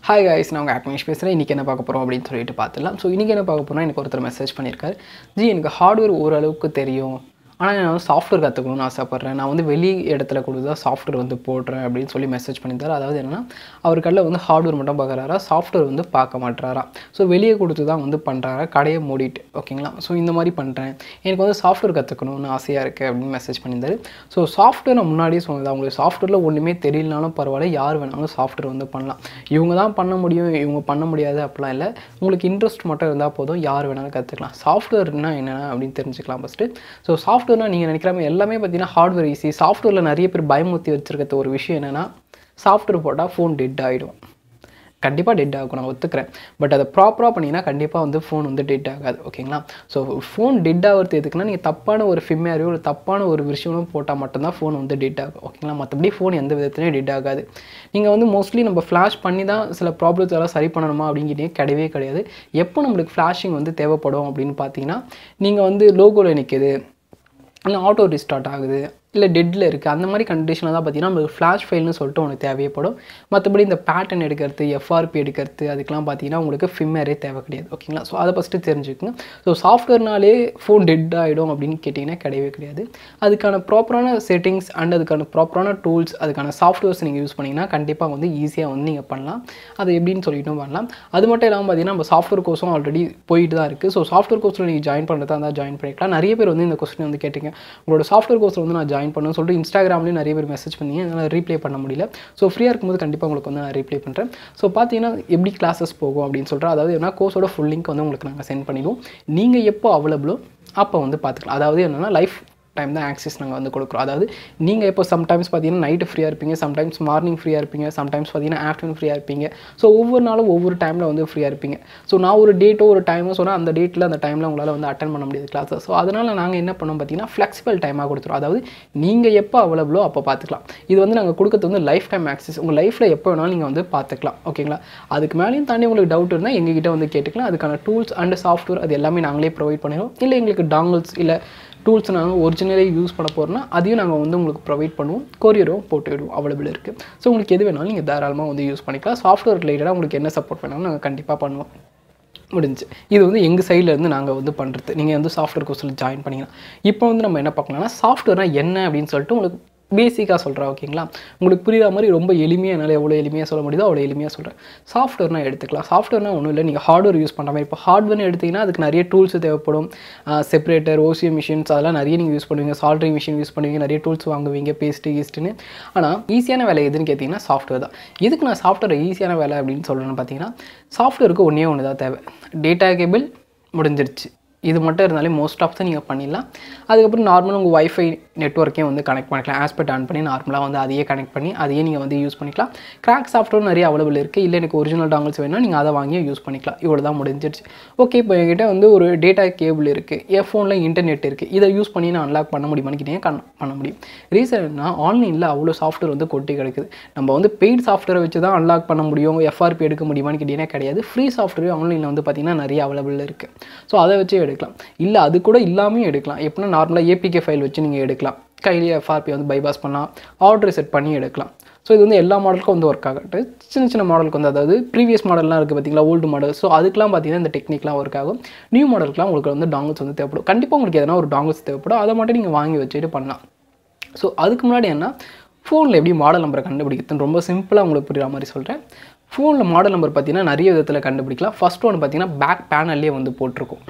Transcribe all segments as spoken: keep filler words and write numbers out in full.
Hi guys, நான் உங்க ஆக்மேஷ் பேசுறேன். இன்னைக்கு என்ன பார்க்க போறோம் அப்படினு சொல்லிட்டு பார்த்தலாம். சோ இன்னைக்கு என்ன பார்க்க போறோம்னா எனக்கு ஒருத்தர் மெசேஜ் பண்ணிருக்காரு. ஜி எனக்கு ஹார்ட்வேர் ஓரளவுக்கு தெரியும். ஆனா நான் சாஃப்ட்வேர் கத்துக்கணும்னு ஆசைப்படுறேன். நான் வந்து வெளி இடத்துல கொடுத்தா சாஃப்ட்வேர் வந்து போடுறேன் அப்படினு சொல்லி மெசேஜ் பண்ணிருந்தாரு. அதாவது என்னன்னா அவர் கல்ல வந்து ஹார்ட்வேர் மட்டும் பார்க்கறாரா, சாஃப்ட்வேர் வந்து பார்க்க மாட்டறாரா. சோ வெளிய கொடுத்து தான் வந்து பண்றாரா, கடையை மூடிட்டு. ஓகேங்களா? சோ இந்த மாதிரி பண்றேன். எனக்கு வந்து சாஃப்ட்வேர் கத்துக்கணும்னு ஆசையா இருக்கு அப்படினு மெசேஜ் பண்ணிருந்தாரு. சோ சாஃப்ட்வேர் நான் முன்னாடியே சொன்னது உங்களுக்கு சாஃப்ட்வேர்ல ஒண்ணுமே தெரியலனாலும் பரவாயில்லை, யார் வேணாலும் சாஃப்ட்வேர் வந்து பண்ணலாம். இவங்க தான் பண்ண முடியும், இவங்க பண்ண முடியாது அப்படிலாம் இல்ல. உங்களுக்கு இன்ட்ரஸ்ட் மட்டும் இருந்தா போதும், யார் வேணாலும் கத்துக்கலாம். சாஃப்ட்வேர்னா என்ன அப்படினு தெரிஞ்சுக்கலாம் ஃபர்ஸ்ட். சோ சாஃப்ட்வேர்னா நீங்க நினைக்கிற மாதிரி எல்லாமே பார்த்தீங்கன்னா ஹார்ட்வேர் ஈஸி. சாஃப்ட்வேர்ல நிறைய பேர் பயமுறுத்தி வச்சிருக்கிறது ஒரு விஷயம் என்னன்னா சாஃப்ட்வேர் போட்டா ஃபோன் டெட் ஆயிடும். கண்டிப்பாக டெட் ஆகும், நான் ஒத்துக்கிறேன். பட் அதை ப்ராப்பராக பண்ணிங்கன்னா கண்டிப்பாக வந்து ஃபோன் வந்து டெட் ஆகாது. ஓகேங்களா? ஸோ ஃபோன் டெட் ஆகிறது எதுக்குன்னா நீங்கள் தப்பான ஒரு ஃபிம்மேரியோ ஒரு தப்பான ஒரு விஷயமும் போட்டால் மட்டும்தான் ஃபோன் வந்து டெட் ஆகும். ஓகேங்களா? மற்றபடி ஃபோன் எந்த விதத்துலையும் டெட் ஆகாது. நீங்கள் வந்து மோஸ்ட்லி நம்ம ஃப்ளாஷ் பண்ணி தான் சில ப்ராப்ளம்ஸ் எல்லாம் சரி பண்ணணுமா அப்படிங்கிட்டே கிடையவே கிடையாது. எப்போ நம்மளுக்கு ஃப்ளாஷிங் வந்து தேவைப்படும் அப்படின்னு பார்த்தீங்கன்னா நீங்கள் வந்து லோகோவில் நிற்கிது, இல்லை ஆட்டோ ரீஸ்டார்ட் ஆகுது, இல்லை டெட்டில் இருக்குது, அந்த மாதிரி கண்டிஷனில் தான் பார்த்தீங்கன்னா நம்மளுக்கு ஃப்ளாஷ் ஃபைல்னு சொல்லிட்டு ஒன்று தேவைப்படும். மற்றபடி இந்த பேட்டர்ன் எடுக்கிறது, எஃப்ஆர்பி எடுக்கிறது, அதுக்கெலாம் பார்த்தீங்கன்னா உங்களுக்கு ஃபிம்மேரே தேவை கிடையாது. ஓகேங்களா? ஸோ அதை ஃபஸ்ட்டு தெரிஞ்சுக்கோங்க. ஸோ சாஃப்ட்வேர்னாலே ஃபோன் டெட் ஆகிடும் அப்படின்னு கேட்டிங்கன்னா கிடையவே கிடையாது. அதுக்கான ப்ராப்பரான செட்டிங்ஸ் அண்ட் அதுக்கான ப்ராப்பரான டூல்ஸ், அதுக்கான சாஃப்ட்வேர்ஸ் நீங்கள் யூஸ் பண்ணிங்கன்னா கண்டிப்பாக வந்து ஈஸியாக வந்து நீங்கள் பண்ணலாம். அது எப்படின்னு சொல்லிட்டும் பண்ணலாம். அது மட்டும் இல்லாமல் பார்த்தீங்கன்னா நம்ம சாஃப்ட்வேர் கோர்ஸும் ஆல்ரெடி போயிட்டு தான் இருக்குது. ஸோ சாஃப்ட்வேர் கோர்ஸில் நீங்கள் ஜாயின் பண்ணுறதா இருந்தால் ஜாயின் பண்ணிக்கலாம். நிறைய பேர் வந்து இந்த கொஸ்டின் வந்து கேட்டிங்க, உங்களோட சாஃப்ட்வேர் கோர்ஸில் வந்து நான் ஜாயின் பண்ணணும்னு சொல்லிட்டு இன்ஸ்டாகிராம்லேயும் நிறைய பேர் மெசேஜ் பண்ணி என்னால் ரீப்ளே பண்ண முடியல. ஸோ ஃப்ரீயாக இருக்கும்போது கண்டிப்பாக உங்களுக்கு வந்து நான் ரீப்ளே பண்ணுறேன். ஸோ பார்த்தீங்கன்னா எப்படி கிளாஸஸ் போகும் அப்படின்னு சொல்கிறேன். அதாவது என்ன கோர்ஸோட ஃபுல் லிங்க் வந்து உங்களுக்கு நாங்கள் சென்ட் பண்ணிடுவோம். நீங்கள் எப்போ அவைலபிளோ அப்போ வந்து பார்த்துக்கலாம். அதாவது என்னென்னா லைஃப் டைம் தான் ஆக்சஸ் நாங்கள் வந்து கொடுக்குறோம். அதாவது நீங்கள் இப்போ சம்டைம்ஸ் பார்த்தீங்கன்னா நைட்டு ஃப்ரீயாக இருப்பீங்க, சம்டைம்ஸ் மார்னிங் ஃப்ரீயாக இருப்பீங்க, சம்டைம்ஸ் பார்த்தீங்கன்னா ஆஃப்டர்நூன் ஃப்ரீயாக இருப்பீங்க. ஸோ ஒவ்வொரு நாளும் ஒவ்வொரு டைமில் வந்து ஃப்ரீயாக இருப்பீங்க. ஸோ நான் ஒரு டேட்டோ ஒரு டைமோ சொன்னால் அந்த டேட்டில் அந்த டைமில் உங்களால் வந்து அட்டன் பண்ண முடியாது கிளாஸஸ். ஸோ அதனால் நாங்கள் என்ன பண்ணோம் பார்த்தீங்கன்னா ஃப்ளெக்சிபிள் டைமாக கொடுத்துருவோம். அதாவது நீங்கள் எப்போ அவைலபிளோ அப்போ பார்த்துக்கலாம். இது வந்து நாங்கள் கொடுக்கறது வந்து லைஃப் டைம் ஆக்சஸ். உங்கள் லைஃப்பில் எப்போ வேணாலும் நீங்கள் வந்து பார்த்துக்கலாம். ஓகேங்களா? அதுக்கு மேலேயும் தாண்டி உங்களுக்கு டவுட் இருந்தால் எங்ககிட்ட வந்து கேட்டுக்கலாம். அதுக்கான டூல்ஸ் அண்ட் சாஃப்ட்வேர் அது எல்லாமே நாங்களே ப்ரொவைட் பண்ணிடுவோம். இல்லை எங்களுக்கு டாங்கிள்ஸ் இல்லை டூல்ஸ் நாங்கள் ஒரிஜினலே யூஸ் பண்ண போகிறோன்னா அதையும் நாங்கள் வந்து உங்களுக்கு ப்ரொவைட் பண்ணுவோம். கொரியரும் போட்டு விடுவோம், அவைலபிள் இருக்குது. ஸோ உங்களுக்கு எது வேணாலும் நீங்கள் தாராளமாக வந்து யூஸ் பண்ணிக்கலாம். சாஃப்ட்வேர் ரிலேட்டடாக உங்களுக்கு என்ன சப்போர்ட் வேணாலும் நாங்கள் கண்டிப்பாக பண்ணுவோம். முடிஞ்சு இது வந்து எங்கள் சைட்லேருந்து நாங்கள் வந்து பண்ணுறது. நீங்கள் வந்து சாஃப்ட்வேர் கோர்ஸில் ஜாயின் பண்ணிங்கன்னா இப்போ வந்து நம்ம என்ன பார்க்கலாம்னா சாஃப்ட்வேர்னால் என்ன அப்படின்னு சொல்லிட்டு உங்களுக்கு பேசிக்காக சொல்கிறேன். ஓகேங்களா? உங்களுக்கு புரியுற மாதிரி ரொம்ப எளிமையாக என்னால் எவ்வளோ எளிமையாக சொல்ல முடியுதோ அவ்வளோ எளிமையாக சொல்கிறேன். சாஃப்ட்வேர்னால் எடுத்துக்கலாம். சாஃப்ட்வேர்னால் ஒன்றும் இல்லை, நீங்கள் ஹார்ட்வேர் யூஸ் பண்ணுற மாதிரி. இப்போ ஹார்ட்வேர்னு எடுத்திங்கன்னா அதுக்கு நிறைய டூல்ஸ் தேவைப்படும். செப்பரேட்டர், ஓசிஎம் மிஷின்ஸ் அதெல்லாம் நிறைய நீங்கள் யூஸ் பண்ணுவீங்க. சால்ட்ரிங் மிஷின் யூஸ் பண்ணுவீங்க, நிறைய டூல்ஸ் வாங்குவீங்க, பேஸ்ட்டு ஈஸ்ட்டுன்னு. ஆனால் ஈஸியான வேலை எதுன்னு கேட்டிங்கன்னா சாஃப்ட்வேர் தான். எதுக்கு நான் சாஃப்ட்வேர் ஈஸியான வேலை அப்படின்னு சொல்கிறேன்னு பார்த்தீங்கன்னா சாஃப்ட்வேருக்கு ஒன்றே ஒன்று தான் தேவை, டேட்டா கேபிள் முடிஞ்சிருச்சு. இது மட்டும் இருந்தாலே மோஸ்ட் ஆஃப் தான் நீங்கள் பண்ணிடலாம். அதுக்கப்புறம் நார்மலாக உங்கள் வைஃபை நெட்ஒர்க்கையும் வந்து கனெக்ட் பண்ணிக்கலாம். ஆஸ்பெக்ட் ஆன் பண்ணி நார்மலாக வந்து அதையே கனெக்ட் பண்ணி அதையே நீங்கள் வந்து யூஸ் பண்ணிக்கலாம். கிராக் சாஃப்ட்வேர் நிறைய அவைலபிள் இருக்குது. இல்லை எனக்கு ஒரிஜினல் டாங்கிள்ஸ் வேணும்னா நீங்கள் அதை வாங்கி யூஸ் பண்ணிக்கலாம். இவ்வளோ தான் முடிஞ்சிருச்சு. ஓகே, இப்போ என்கிட்ட வந்து ஒரு டேட்டா கேபிள் இருக்குது, என் ஃபோனில் இன்டர்நெட் இருக்குது, இதை யூஸ் பண்ணி நான் அன்லாக் பண்ண முடியுமான்னு கேட்டீங்க, பண்ண முடியும். ரீசன் என்ன, ஆன்லைனில் அவ்வளோ சாஃப்ட்வேர் வந்து கொட்டி கிடைக்குது. நம்ம வந்து பெய்ட் சாஃப்ட்வேரை வச்சு தான் அன்லாக் பண்ண முடியும், எஃப்ஆர்பி எடுக்க முடியுமான்னு கேட்டிங்கன்னா கிடையாது. ஃப்ரீ சாஃப்ட்வேர் ஆன்லைனில் வந்து பார்த்திங்கன்னா நிறைய அவைலபிள் இருக்குது. ஸோ அதை வச்சு எடுக்கலாம். இல்லை அது கூட இல்லாமல் எடுக்கலாம். எப்படின்னா நார்மலாக ஏபிகே ஃபைல் வச்சு நீங்கள் எடுக்கலாம். கையிலேயே எஃப்ஆர்பி வந்து பைபாஸ் பண்ணலாம், ஆர்டர் செட் பண்ணி எடுக்கலாம். ஸோ இது வந்து எல்லா மாடலுக்கும் வந்து ஒர்க் ஆகட்டு. சின்ன சின்ன மாடலுக்கு வந்து அதாவது ப்ரீவியஸ் மாடல்லாம் இருக்குது பார்த்தீங்களா, ஓல்டு மாடல். ஸோ அதுக்கெலாம் பார்த்தீங்கன்னா இந்த டெக்னிக்லாம் ஒர்க் ஆகும். நியூ மாடலுக்குலாம் உங்களுக்கு வந்து டாங்கிள்ஸ் வந்து தேவைப்படும். கண்டிப்பாக உங்களுக்கு எதனா ஒரு டாங்கிள்ஸ் தேவைப்படும். அதை மட்டும் நீங்கள் வாங்கி வச்சுட்டு பண்ணலாம். ஸோ அதுக்கு முன்னாடி என்ன, ஃபோனில் எப்படி மாடல் நம்பரை கண்டுபிடிக்கிறதுன்னு ரொம்ப சிம்பிளாக உங்களுக்கு புரிகிற மாதிரி சொல்கிறேன். ஃபோனில் மாடல் நம்பர் பார்த்தீங்கன்னா நிறைய விதத்தில் கண்டுபிடிக்கலாம். ஃபஸ்ட் ஒன்று பார்த்தீங்கன்னா பேக் பேனல்லே வந்து போட்டிருக்கும்.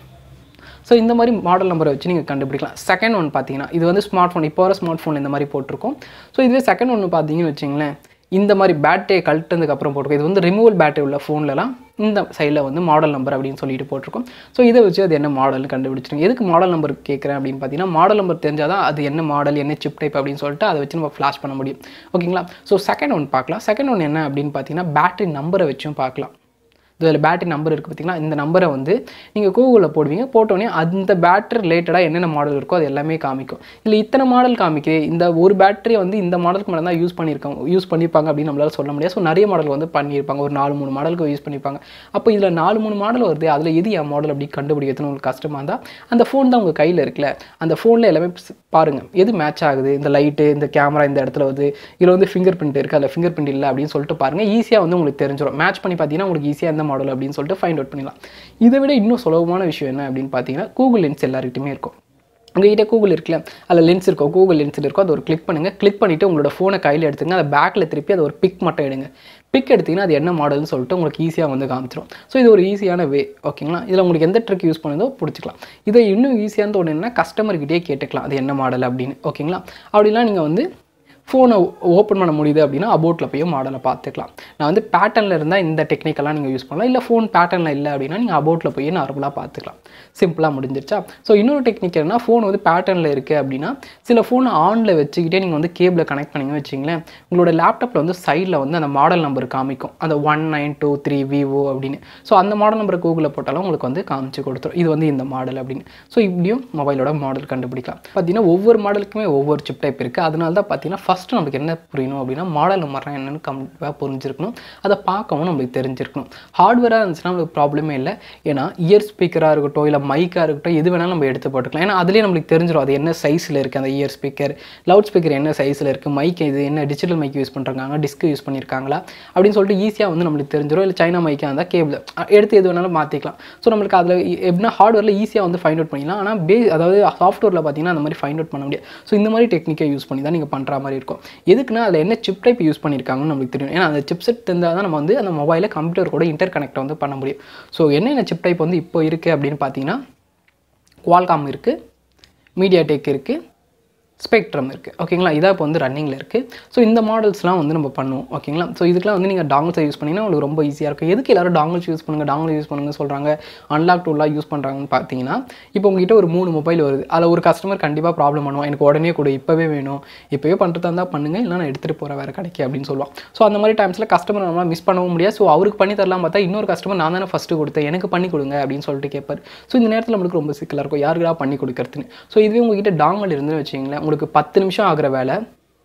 ஸோ இந்த மாதிரி மாடல் நம்பரை வச்சு நீங்கள் கண்டுபிடிக்கலாம். செகண்ட் ஒன் பார்த்தீங்கன்னா இது வந்து ஸ்மார்ட் ஃபோன், இப்போ வர ஸ்மார்ட் ஃபோன் இந்த மாதிரி போட்டிருக்கும். ஸோ இதுவே செகண்ட் ஒன்று பார்த்தீங்கன்னு வச்சிங்களேன், இந்த மாதிரி பேட்டரியை கழட்டதுக்கப்புறம் போட்டிருக்கும். இது வந்து ரிமூவல் பேட்டரி உள்ள ஃபோன்லலாம் இந்த சைடில் வந்து மாடல் நம்பர் அப்படின்னு சொல்லிட்டு போட்டிருக்கோம். ஸோ இதை வச்சு அது என்ன மாடல்னு கண்டுபிடிச்சிருங்க. எதுக்கு மாடல் நம்பர் கேட்குறேன் அப்படின்னு பார்த்தீங்கன்னா மாடல் நம்பர் தெரிஞ்சால் தான் அது என்ன மாடல், என்ன சிப் டைப் அப்படின்னு சொல்லிட்டு அதை வச்சு நம்ம ஃப்ளாஷ் பண்ண முடியும். ஓகேங்களா? ஸோ செகண்ட் ஒன் பார்க்கலாம். செகண்ட் ஒன் என்ன அப்படின்னு பார்த்தீங்கன்னா பேட்டரி நம்பரை வச்சும் பார்க்கலாம். இதில் பேட்டரி நம்பர் இருக்குது பார்த்தீங்கன்னா, இந்த நம்பரை வந்து நீங்கள் கூகுளில் போடுவீங்க. போட்டோடனே அந்த பேட்டரி ரிலேட்டடாக என்னென்ன மாடல் இருக்கோ அது எல்லாமே காமிக்கும். இல்லை இத்தனை மாடல் காமிக்குது, இந்த ஒரு பேட்டரியை வந்து இந்த மாடலுக்கு மேலே தான் யூஸ் பண்ணியிருக்காங்க யூஸ் பண்ணியிருப்பாங்க அப்படின்னு நம்மளால் சொல்ல முடியாது. ஸோ நிறைய மாடல் வந்து பண்ணியிருப்பாங்க, ஒரு நாலு மூணு மாடலுக்கு யூஸ் பண்ணியிருப்பாங்க. அப்போ இதில் நாலு மூணு மாடல் வருது, அதில் எது என் மாடல் அப்படி கண்டுபிடிக்கிறதுன்னு உங்களுக்கு கஷ்டமாக இருந்தால் அந்த ஃபோன் தான் உங்கள் கையில் இருக்குல்ல, அந்த ஃபோனில் எல்லாமே பாருங்கள் எது மேட்ச் ஆகுது, இந்த லைட்டு இந்த கேமரா இந்த இடத்துல வந்து இதில் வந்து ஃபிங்கர் பிரிண்ட் இருக்குது, அதில் ஃபிங்கர் பிரிண்ட் இல்லை அப்படின்னு சொல்லிட்டு பாருங்கள். ஈஸியாக வந்து உங்களுக்கு தெரிஞ்சிடும். மேட்ச் பண்ணி பார்த்தீங்கன்னா உங்களுக்கு ஈஸியாக எந்த மாடல் அப்படின்னு சொல்லிட்டு ஃபைண்ட் அவுட் பண்ணிடலாம். இதை விட இன்னும் சுலபமான விஷயம் என்ன அப்படின்னு பார்த்தீங்கன்னா, கூகுள் லென்ஸ் எல்லாருக்கிட்டையுமே இருக்கும். உங்கள்கிட்ட கூகுள் இருக்குல்ல, அதில் லென்ஸ் இருக்கும், கூகுள் லென்ஸில் இருக்கும், அது ஒரு கிளிக் பண்ணுங்கள். கிளிக் பண்ணிவிட்டு உங்களோட ஃபோனை கையில் எடுத்துங்க, அதை பேக்கில் திருப்பி அதை ஒரு பிக் மட்டும் எடுங்க. பிக் எடுத்திங்கன்னா அது என்ன மாடல்னு சொல்லிட்டு உங்களுக்கு ஈஸியாக வந்து காமிச்சிடும். ஸோ இது ஒரு ஈஸியான வே, ஓகேங்களா. இதில் உங்களுக்கு எந்த ட்ரிக் யூஸ் பண்ணுதோ பிடிச்சிக்கலாம். இதை இன்னும் ஈஸியான ஒன்று என்ன, கஸ்டமர்கிட்டே கேட்டுக்கலாம் அது என்ன மாடல் அப்படின்னு, ஓகேங்களா. அப்படிலாம் நீங்கள் வந்து ஃபோனை ஓப்பன் பண்ண முடியுது அப்படின்னா அபோட்டில் போய் மாடலை பார்த்துக்கலாம். நான் வந்து பேட்டர்னில் இருந்தால் இந்த டெக்னிக்கெல்லாம் நீங்கள் யூஸ் பண்ணலாம். இல்லை ஃபோன் பேட்டர்னில் இல்லை அப்படின்னா நீங்கள் அபோட்டில் போய் நார்மலாக பார்த்துக்கலாம். சிம்பிளாக முடிஞ்சிருச்சா. ஸோ இன்னொரு டெக்னிக் என்ன, ஃபோன் வந்து பேட்டர்னில் இருக்குது அப்படின்னா சில ஃபோனை ஆனில் வச்சுக்கிட்டே நீங்கள் வந்து கேபிளை கனெக்ட் பண்ணிங்க வச்சிங்களேன், உங்களோட லேப்டாப்பில் வந்து சைடில் வந்து அந்த மாடல் நம்பர் காமிக்கும், அந்த one nine two three Vivo அப்படின்னு. ஸோ அந்த மாடல் நம்பரை கூகுளில் போட்டாலும் உங்களுக்கு வந்து காமிச்சு கொடுத்துரும், இது வந்து இந்த மாடல் அப்படின்னு. ஸோ இப்படியும் மொபைலோட மாடல் கண்டுபிடிக்கலாம். பார்த்தீங்கன்னா ஒவ்வொரு மாடலுக்குமே ஒவ்வொரு சிப் டைப் இருக்குது. அதனால தான் பார்த்தீங்கன்னா ஃபஸ்ட்டு நம்மளுக்கு என்ன புரியணும் அப்படின்னா மாடல் நம்பர்னா என்னென்னு கம்ப்ளீட்டாக புரிஞ்சிருக்கணும், அதை பார்க்கவும் நம்மளுக்கு தெரிஞ்சிருக்கணும். ஹார்ட்வேராக இருந்துச்சுன்னா நம்மளுக்கு ப்ராப்ளமே இல்லை. ஏன்னா இயர் ஸ்பீக்கராக இருக்கட்டும் இல்லை மைக்காக இருக்கட்டும் எது வேணாலும் நம்ம எடுத்து போட்டுக்கலாம். ஏன்னா அதுலேயே நம்மளுக்கு தெரிஞ்சிடும் அது என்ன சைஸில் இருக்குது, அந்த இயர் ஸ்பீக்கர், லவுட் ஸ்பீக்கர் என்ன சைஸில் இருக்குது, மைக் இது என்ன டிஜிட்டல் மைக் யூஸ் பண்ணுறாங்க, டிஸ்க் யூஸ் பண்ணியிருக்காங்களா அப்படின்னு சொல்லிட்டு ஈஸியாக வந்து நம்மளுக்கு தெரிஞ்சிடும். இல்லை சைனா மைக்காக இருந்தால் கேபிள் எடுத்து எது வேணாலும் மாற்றிக்கலாம். ஸோ நம்மளுக்கு அதில் எப்படின்னா ஹார்ட்வேரில் ஈஸியாக வந்து ஃபைண்ட் அவுட் பண்ணிக்கலாம். ஆனால் பே அதாவது சாஃப்ட்வேரில் பார்த்தீங்கன்னா அந்த மாதிரி ஃபைண்ட் அவுட் பண்ண முடியாது. ஸோ இந்த மாதிரி டெக்னிக்கை யூஸ் பண்ணி தான் நீங்கள் பண்ணுற மாதிரி இருக்கும். எதுக்குன்னா அதில் என்ன சிப் டைப் யூஸ் பண்ணியிருக்காங்கன்னு நம்மளுக்கு தெரியும். ஏன்னா அந்த சிப் செட் இருந்தால் தான் நம்ம வந்து அந்த மொபைலை கம்ப்யூட்டர் கூட இன்டர் கனெக்ட் வந்து பண்ண முடியும். ஸோ என்னென்ன சிப் டைப் வந்து இப்போ இருக்குது அப்படின்னு பார்த்தீங்கன்னா குவால்காம் இருக்குது, மீடியாடெக் இருக்குது, ஸ்பெக்ட்ரம் இருக்குது, ஓகேங்களா. இதாக இப்போ வந்து ரன்னிங்கில் இருக்குது. ஸோ இந்த மாடல்ஸ்லாம் வந்து நம்ம பண்ணுவோம், ஓகேங்களா. ஸோ இதுக்கெலாம் வந்து நீங்கள் டாங்கிள்ஸை யூஸ் பண்ணிங்கன்னா உங்களுக்கு ரொம்ப ஈஸியாக இருக்கும். எதுக்கு எல்லாரும் டாங்கிள்ஸ் யூஸ் பண்ணுங்கள் டாங்கிள் யூஸ் பண்ணுங்கள் சொல்கிறாங்க, அன்லாக் டூலாக யூஸ் பண்ணுறாங்கன்னு பார்த்தீங்கன்னா, இப்போ உங்கள்கிட்ட ஒரு மூணு மொபைல் வருது, அதில் ஒரு கஸ்டமர் கண்டிப்பாக ப்ராப்ளம் பண்ணுவான், எனக்கு உடனே கூட இப்போவே வேணும், இப்போவே பண்ணுறதா இருந்தால் பண்ணுங்கள், இல்லை நான் எடுத்துகிட்டு போகிற வேறு கிடைக்கு அப்படின்னு சொல்லுவான். ஸோ அந்த மாதிரி டைம்ஸில் கஸ்டமர் நம்மளால் மிஸ் பண்ணவும் முடியாது. ஸோ அவருக்கு பண்ணி தரலாம் பார்த்தா இன்னொரு கஸ்டமர் நான் தானே ஃபஸ்ட்டு கொடுத்தேன், எனக்கு பண்ணி கொடுங்க அப்படின்னு சொல்லிட்டு கேட்பார். ஸோ இந்த நேரத்தில் நம்மளுக்கு ரொம்ப சிக்கலாக இருக்கும், யாருக்கா பண்ணி கொடுக்கறதுன்னு. ஸோ இதுவே உங்கள்கிட்ட டாங்கிள் இருந்துன்னு வச்சிங்களேன், உங்களுக்கு பத்து நிமிஷம் ஆகிற வேலை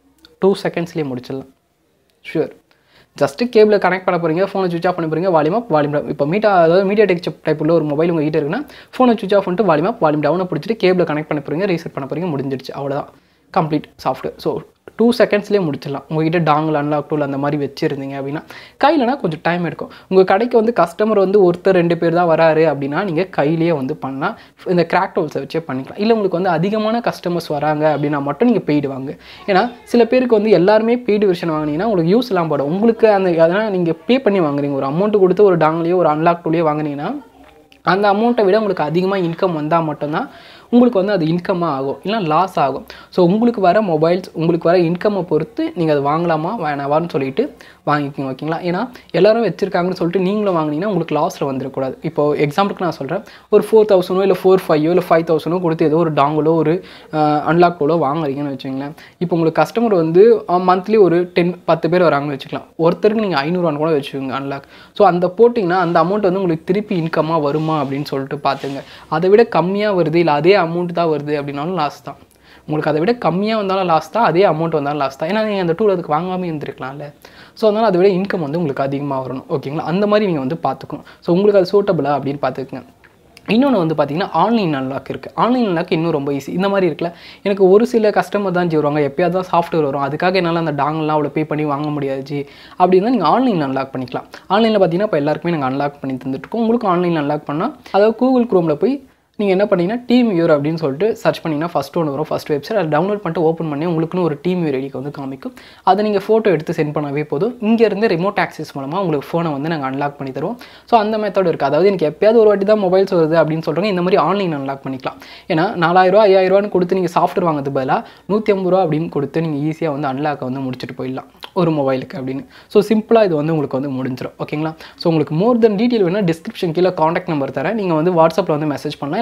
டூ செகண்ட்ஸ்லேயே முடிச்சிடலாம். ஷூர், ஜஸ்ட்டு கேபிளை கனெக்ட் பண்ண போகிறீங்க, ஃபோனை சுவிச் ஆஃப் பண்ண போகிறீங்க, வால்யூம் அப் வால்யூம் டவுன். இப்போ மீட்டா அதாவது மீடியாடெக் சிப் டைப் உள்ள ஒரு மொபைல் உங்கள் கிட்ட இருக்குன்னா ஃபோனை சுவிச் ஆஃப் பண்ணிட்டு வால்யூம் அப் வால்யூம் டவுனை பிடிச்சிட்டு கேபிளை கனெக்ட் பண்ண போகிறீங்க, ரீசெட் பண்ண போகிறீங்க, முடிஞ்சிடுச்சு, அவ்வளோதான் கம்ப்ளீட் சாஃப்ட்வேர். ஸோ டூ செகண்ட்ஸ்லேயே முடிச்சிடலாம். உங்கள்கிட்ட டாங்கிள் அன்லாக் டூல் அந்த மாதிரி வச்சுருந்தீங்க அப்படின்னா. கையிலனா கொஞ்சம் டைம் எடுக்கும். உங்கள் கடைக்கு வந்து கஸ்டமர் வந்து ஒருத்தர் ரெண்டு பேர் தான் வராரு அப்படின்னா நீங்கள் கையிலேயே வந்து பண்ணால் இந்த கிராக் டூல்ஸை வச்சே பண்ணிக்கலாம். இல்லை உங்களுக்கு வந்து அதிகமான கஸ்டமர்ஸ் வராங்க அப்படின்னா மட்டும் நீங்கள் பெய்டு வாங்க. ஏன்னா சில பேருக்கு வந்து எல்லாருமே பெய்டு வெர்ஷன் வாங்கினீங்கன்னா உங்களுக்கு யூஸ் எல்லாம் போடும். உங்களுக்கு அந்த அதனால் நீங்கள் பே பண்ணி வாங்குறீங்க, ஒரு அமௌண்ட்டு கொடுத்து ஒரு டாங்கிலையோ ஒரு அன்லாக் டூலையோ வாங்கினீங்கன்னா அந்த அமௌண்ட்டை விட உங்களுக்கு அதிகமாக இன்கம் வந்தால் மட்டும்தான் உங்களுக்கு வந்து அது இன்கமாக ஆகும், இல்லை லாஸ் ஆகும். ஸோ உங்களுக்கு வர மொபைல்ஸ் உங்களுக்கு வர இன்கம்மை பொறுத்து நீங்கள் அது வாங்கலாமா வேணாவான்னு சொல்லிட்டு வாங்கிக்கோங்க, ஓகேங்களா. ஏன்னா எல்லோரும் வச்சுருக்காங்கன்னு சொல்லிட்டு நீங்களும் வாங்கினீங்கன்னா உங்களுக்கு லாஸில் வந்துடக்கூடாது. இப்போது எக்ஸாம்பிளுக்கு நான் சொல்கிறேன், ஒரு ஃபோர் தௌசண்டோ இல்லை ஃபோர் ஃபைவோ இல்லை ஃபைவ் தௌசண்டோ கொடுத்து ஏதோ ஒரு டாங்கிலோ ஒரு அன்லாக் டூலோ வாங்குறீங்கன்னு வச்சுங்களேன். இப்போ உங்களுக்கு கஸ்டமர் வந்து மந்த்லி ஒரு டென் பத்து பேர் வராங்கன்னு வச்சுக்கலாம், ஒருத்தருக்கு நீங்கள் ஐநூறுவான்னு கூட வச்சுக்கோங்க அன்லாக். ஸோ அந்த போட்டிங்கன்னா அந்த அமௌண்ட் வந்து உங்களுக்கு திருப்பி இன்கமாக வருமா அப்படின்னு சொல்லிட்டு பார்த்துங்க. அதை விட கம்மியாக வருது இல்லை அதே அமௌண்ட் தான் வருது அப்படின்னாலும் லாஸ் தான். உங்களுக்கு அதை விட கம்மியாக வந்தாலும் லாஸ் தான், அதே அமௌண்ட் வந்தாலும் லாஸ் தான். ஏன்னா நீங்கள் அந்த டூல் அதுக்கு வாங்காமல் இருந்திருக்கலாம்ல. ஸோ அதனால் அதை விட இன்கம் வந்து உங்களுக்கு அதிகமாக வரணும், ஓகேங்களா. அந்த மாதிரி நீங்கள் வந்து பார்த்துக்கணும். ஸோ உங்களுக்கு அது சூட்டபிளா அப்படின்னு பார்த்துக்குங்க. இன்னொன்று வந்து பார்த்தீங்கன்னா ஆன்லைன் அன்லாக் இருக்குது. ஆன்லைன் அன்லாக் இன்னும் ரொம்ப ஈஸி. இந்த மாதிரி இருக்குல்ல, எனக்கு ஒரு சில கஸ்டமர் தான் ஜி வருவாங்க, எப்போயாவது தான் சாஃப்ட்வேர் வரும், அதுக்காக என்னால் அந்த டாங்கெலாம் அவ்வளோ பே பண்ணி வாங்க முடியாது ஜி அப்படின்னா நீங்கள் ஆன்லைன் அன்லாக் பண்ணிக்கலாம். ஆன்லைனில் பார்த்தீங்கன்னா இப்போ எல்லாருக்குமே நாங்கள் அன்லாக் பண்ணி தந்துட்டுருக்கோம். உங்களுக்கு ஆன்லைன் அன்லாக் பண்ணால் அதாவது கூகுள் குரோமில் போய் நீங்கள் என்ன பண்ணிங்கன்னா டீம் வியூர் அப்படின்னு சொல்லிட்டு சர்ச் பண்ணிங்கன்னா ஃபஸ்ட் ஒன்று வரும், ஃபஸ்ட் வெப்சைட். அதை டவுன்லோட் பண்ணிட்டு ஓப்பன் பண்ணி உங்களுக்குன்னு ஒரு டீம் வியூர் ஐடிக்கு வந்து காமிக்கும். அதை நீங்கள் ஃபோட்டோ எடுத்து சென்ட் பண்ணவே போதும். இங்கேருந்து ரிமோட் ஆக்சஸ் மூலமாக உங்களுக்கு ஃபோனை வந்து நாங்கள் அன்லாக் பண்ணி தருவோம். ஸோ அந்த மெத்தட் இருக்குது. அதாவது எனக்கு எப்போயாவது ஒரு வாட்டி தான் மொபைல்ஸ் வருது அப்படின்னு சொல்கிறாங்க, இந்த மாதிரி ஆன்லைன் அன்லாக் பண்ணிக்கலாம். ஏன்னா நாலாயிரரூவா ஐயாயிரரூவான்னு கொடுத்து நீங்கள் சாஃப்ட்வேர் வாங்குறது பதிலாக நூற்றி ஐம்பது ரூபா அப்படின்னு கொடுத்து நீங்கள் ஈஸியாக வந்து அன்லாக்கை வந்து முடிச்சுட்டு போயிடலாம் ஒரு மொபைலுக்கு அப்படின்னு. ஸோ சிம்பிளாக இது வந்து உங்களுக்கு வந்து முடிஞ்சிடும், ஓகேங்களா. ஸோ உங்களுக்கு மோர் தென் டீட்டெயில் வேணால் டிஸ்கிரிப்ஷன் கீழே காண்டாக்ட் நம்பர் தரேன், நீங்கள் வந்து வாட்ஸ்அப்பில் வந்து மெசேஜ் பண்ணலாம்.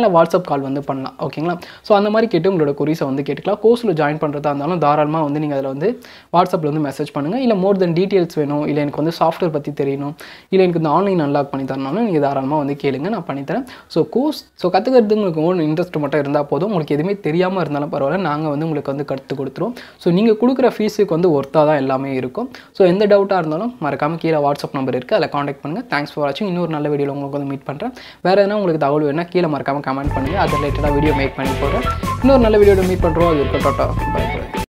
இல்லை வாட்ஸ்அப் கால் வந்து பண்ணலாம். ஓகேங்களா? ஸோ அந்த மாதிரி கேட்டு உங்களோட கொரிஸை வந்து கேட்டுக்கலாம். கோர்ஸில் ஜாயின் பண்ணுறதா இருந்தாலும் தாராளமாக வந்து நீங்கள் அதில் வந்து வாட்ஸ்அப்பில் வந்து மெசேஜ் பண்ணுங்கள். இல்லை மோர் தென் டீட்டெயில்ஸ் வேணும், இல்லை எனக்கு வந்து சாஃப்ட்வேர் பற்றி தெரியணும், இல்லை எனக்கு இந்த ஆன்லைன் அன்லாக் பண்ணி தரணும்னாலும் நீங்கள் தாராளமாக வந்து கேளுங்க, நான் பண்ணித்தரேன். ஸோ கோர்ஸ் ஸோ கற்றுக்கிறது உங்களுக்கு ஓன் இன்ட்ரெஸ்ட் மட்டும் இருந்தால் போதும். உங்களுக்கு எதுவுமே தெரியாமல் இருந்தாலும் பரவாயில்ல, நாங்கள் வந்து உங்களுக்கு வந்து கற்றுக் கொடுத்துருவோம். ஸோ நீங்கள் கொடுக்குற ஃபீஸுக்கு வந்து ஒர்த்தாக தான் எல்லாமே இருக்கும். ஸோ எந்த டவுட்டாக இருந்தாலும் மறக்காமல் கீழே வாட்ஸ்அப் நம்பர் இருக்குது, அதில் காண்டாக்ட் பண்ணுங்கள். தேங்க்ஸ் ஃபார் வாட்சிங். இன்னொரு நல்ல வீடியோவில் உங்களுக்கு வந்து மீட் பண்ணுறேன். வேறு எதனா உங்களுக்கு தகவல் வேணால் கீழே மறக்காமல் கமெண்ட் பண்ணுங்கள், அது ரிலேட்டடாக வீடியோ மேக் பண்ணி போடுறேன். இன்னொரு நல்ல வீடியோவில் மீட் பண்ணுறோம். அது இருக்கட்டும். Bye by.